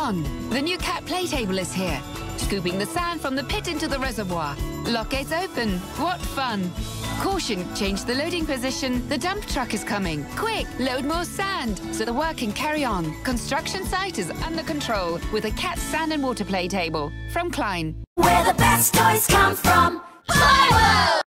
on! The new cat play table is here. Scooping the sand from the pit into the reservoir. Lock gates open. What fun! Caution, change the loading position. The dump truck is coming. Quick, load more sand so the work can carry on. Construction site is under control with a cat sand and water play table from Klein. Where the best toys come from. Toyworld!